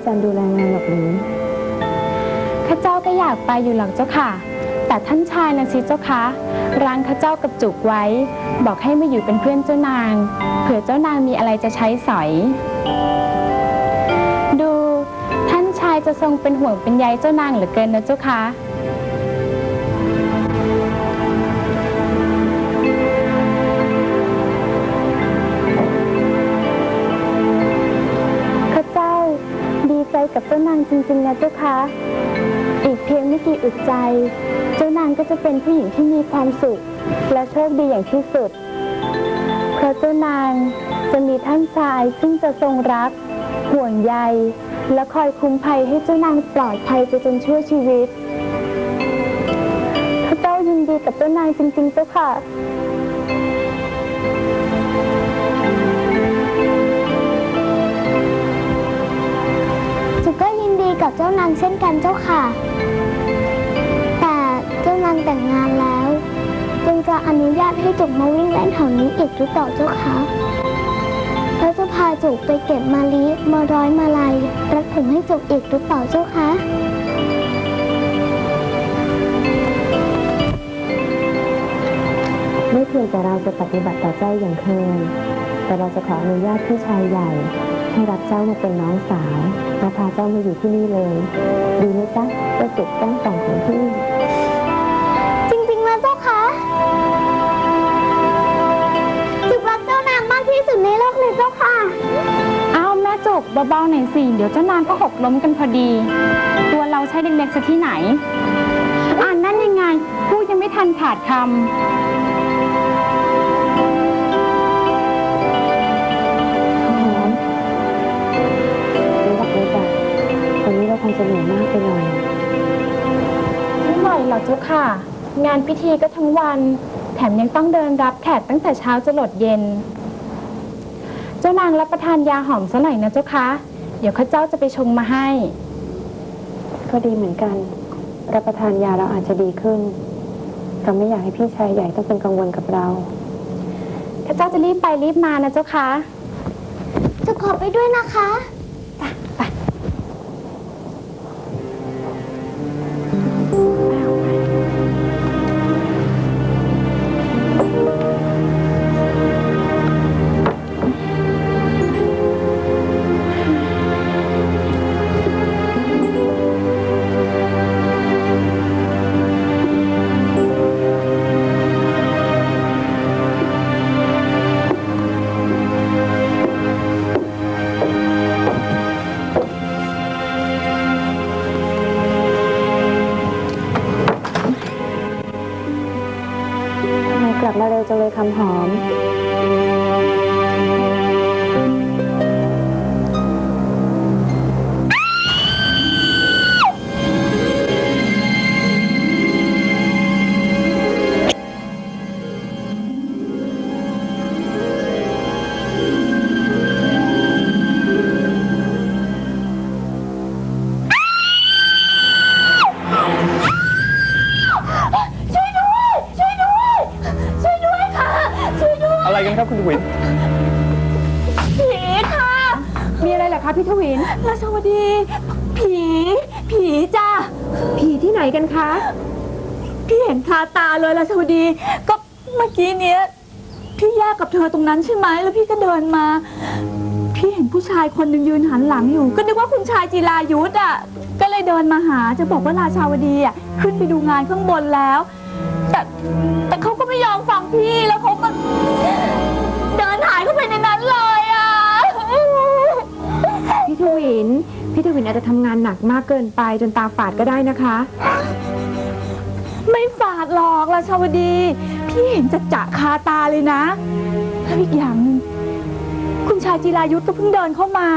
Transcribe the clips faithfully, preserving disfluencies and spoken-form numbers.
จันดูแลงานหรอกหรือข้าเจ้าก็อยากไปอยู่หรอกเจ้าค่ะแต่ท่านชายนะสิเจ้าคะรั้งข้าเจ้ากับจุกไว้บอกให้มาอยู่เป็นเพื่อนเจ้านางเผื่อเจ้านางมีอะไรจะใช้สอยดูท่านชายจะทรงเป็นห่วงเป็นใยเจ้านางเหลือเกินนะเจ้าคะกับเจ้านางจริงๆนะเจ้าคะอีกเพียงไม่กี่อึดใจเจ้านางก็จะเป็นผู้หญิงที่มีความสุขและโชคดีอย่างที่สุดเพราะเจ้านางจะมีท่านชายซึ่งจะทรงรักห่วงใยและคอยคุ้มภัยให้เจ้านางปลอดภัยไปจนชั่วชีวิตข้าเจ้ายินดีกับเจ้านางจริงๆเจ้าค่ะก็ยินดีกับเจ้านางเช่นกันเจ้าค่ะแต่เจ้านางแต่งงานแล้วจึงจะอนุญาตให้จุกมาวิ่งเล่นแถวนี้อีกหรือเปล่าเจ้าคะแล้วจะพาจุกไปเก็บมะลิมาร้อยมาลัยรักผมให้จุกอีกหรือเปล่าเจ้าคะไม่เพียงแต่เราจะปฏิบัติต่อเจ้าอย่างเคยแต่เราจะขออนุญาตพี่ชายใหญ่ให้รับเจ้ามาเป็นน้องสาวและพาเจ้ามาอยู่ที่นี่เลยดีไหมจ๊ะเจ้าจุกแก้มต่องของพี่จริงๆนะเจ้าคะจุกรักเจ้านางมากที่สุดในโลกเลยเจ้าค่ะอ้าวแม่จุกเบาๆหน่อยสิเดี๋ยวเจ้านางก็หกล้มกันพอดีตัวเราใช่เด็กๆซะที่ไหนอ่านนั่นยังไงพูดยังไม่ทันขาดคำคงจะเหนื่อยมากไปหน่อยไม่ไหวหรอกเจ้าค่ะงานพิธีก็ทั้งวันแถมยังต้องเดินรับแขกตั้งแต่เช้าจรดเย็นเจ้านางรับประทานยาหอมซะหน่อยนะเจ้าคะเดี๋ยวข้าเจ้าจะไปชงมาให้ก็ดีเหมือนกันรับประทานยาเราอาจจะดีขึ้นเราไม่อยากให้พี่ชายใหญ่ต้องเป็นกังวลกับเราข้าเจ้าจะรีบไปรีบมานะเจ้าคะจะขอไปด้วยนะคะไปกลับมาเร็วจังเลยคำหอมคุณทวินผีค่ะมีอะไรเหรอคะพี่ทวินราชวดีผีผีจ้าผีที่ไหนกันคะพี่เห็นคาตาเลยราชวดีก็เมื่อกี้เนี้ยพี่แยกกับเธอตรงนั้นใช่ไหมแล้วพี่ก็เดินมาพี่เห็นผู้ชายคนหนึ่งยืนหันหลังอยู่ก็นึกว่าคุณชายจิรายุทธอ่ะก็เลยเดินมาหาจะบอกว่าราชาวดีอ่ะขึ้นไปดูงานข้างบนแล้วแต่แต่เขาก็ไม่ยอมฟังพี่แล้วเขาก็เดินหายเข้าไปในนั้นเลยอ่ะพี่ทวินพี่ทวินอาจจะทำงานหนักมากเกินไปจนตาฝาดก็ได้นะคะไม่ฝาดหรอกราชาวดีพี่เห็นจะจะคาตาเลยนะแล้วอีกอย่างหนึ่งคุณชายจิรายุทธก็เพิ่งเดินเข้ามา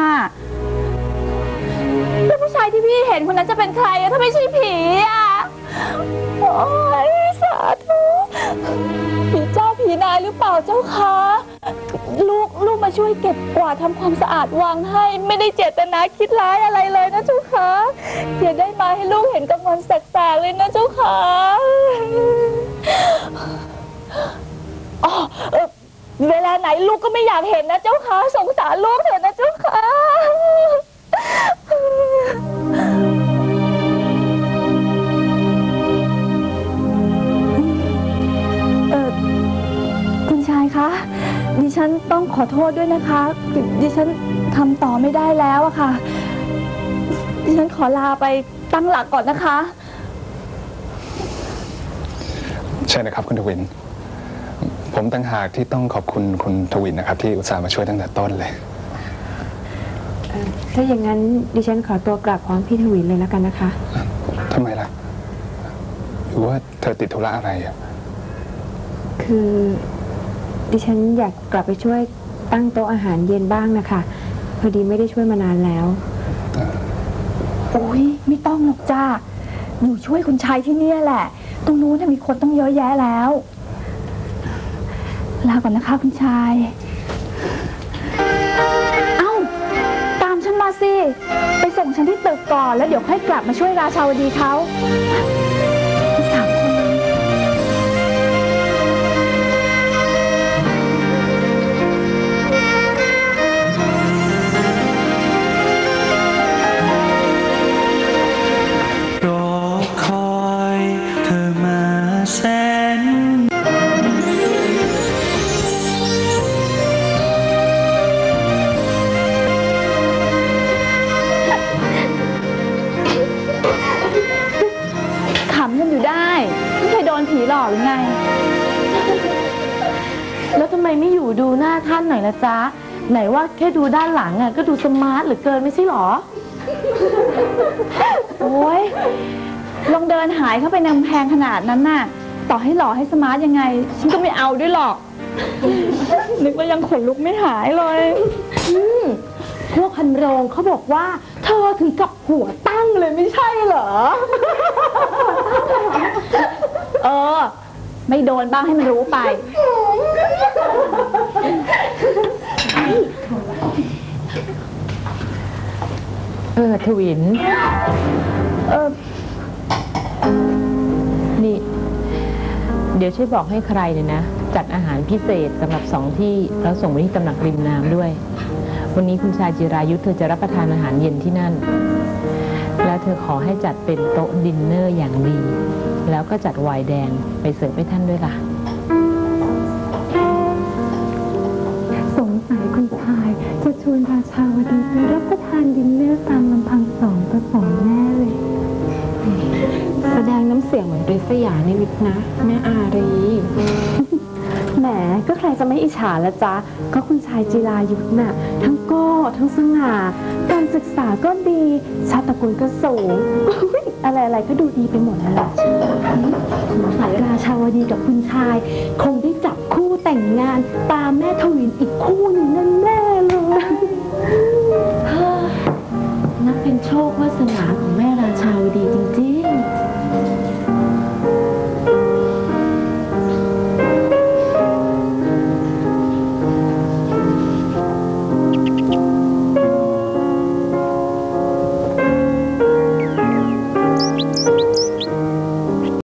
แล้วผู้ชายที่พี่เห็นคนนั้นจะเป็นใครอะถ้าไม่ใช่ผีอะโอ้ยสาธุผีเจ้าผีนายหรือเปล่าเจ้าคะลูกลูกมาช่วยเก็บกวาดทำความสะอาดวางให้ไม่ได้เจตนาคิดร้ายอะไรเลยนะเจ้าคะอย่าได้มาให้ลูกเห็นกลางวันแสกๆเลยนะเจ้าคะอ๋อเวลาไหนลูกก็ไม่อยากเห็นนะเจ้าคะสงสารลูกเถอะนะเจ้าคะฉันต้องขอโทษด้วยนะคะ ดิฉันทำต่อไม่ได้แล้วอะค่ะ ดิฉันขอลาไปตั้งหลักก่อนนะคะใช่นะครับคุณทวิน ผมต่างหากที่ต้องขอบคุณคุณทวินนะครับที่อุตส่าห์มาช่วยตั้งแต่ต้นเลยถ้าอย่างนั้นดิฉันขอตัวกลับพร้อมพี่ทวินเลยแล้วกันนะคะทำไมล่ะ หรือว่าเธอติดธุระอะไรอ่ะคือดิฉันอยากกลับไปช่วยตั้งโต๊ะอาหารเย็นบ้างนะคะ พอดีไม่ได้ช่วยมานานแล้วโอ้ยไม่ต้องหรอกจ้าหนูช่วยคุณชายที่นี่แหละ ตรงนู้นมีคนต้องเยอะแยะแล้ว ลาก่อนนะคะคุณชาย เอ้าตามฉันมาสิ ไปส่งฉันที่ตึกก่อนแล้วเดี๋ยวค่อยกลับมาช่วยราชาวดีเขาที่สามคนเลยรอคอยเธอมาแสนขำกันอยู่ได้ไม่เคยโดนผีหลอกหรือไงแล้วทำไมไม่อยู่ดูหน้าท่านหน่อยละจ๊ะ ไหนว่าแค่ดูด้านหลังอ่ะก็ดูสมาร์ทเหลือเกินไม่ใช่หรอโอ้ยลองเดินหายเข้าไปในกำแพงขนาดนั้นน่ะ ต่อให้หล่อให้สมาร์ทยังไง ฉันก็ไม่เอาด้วยหรอก นึกว่ายังขนลุกไม่หายเลยพวกพันโรงเขาบอกว่าเธอถึงกับหัวตั้งเลยไม่ใช่เหรอเออ ไม่โดนบ้างให้มันรู้ไปเออทวินเออนี่ เดี๋ยวช่วยบอกให้ใครเนี่ยนะ จัดอาหารพิเศษสำหรับสองที่แล้วส่งไปที่ตำหนักริมน้ำด้วย วันนี้คุณชายจิรายุทธเธอจะรับประทานอาหารเย็นที่นั่น แล้วเธอขอให้จัดเป็นโต๊ะดินเนอร์อย่างดี แล้วก็จัดไวน์แดงไปเสิร์ฟให้ท่านด้วยล่ะสงสัยคุณชายจะชวนราชาวดีไปรับประทานดินเนอร์ตามลำพังสองต่อสองแน่เลย แสดงน้ำเสียงเหมือนริษยานิดๆนะแม่อารี แหมก็ใครจะไม่อิจฉาละจ๊ะ ก็คุณชายจิรายุทธน่ะ ทั้งโก้ทั้งสง่า การศึกษาก็ดี ชาติตระกูลก็สูง อะไรๆก็ดูดีไปหมดนั่นแหละสงสัยราชาวดีกับคุณชาย คงได้จับคู่แต่งงานตามแม่ทวินอีกคู่หนึ่งแน่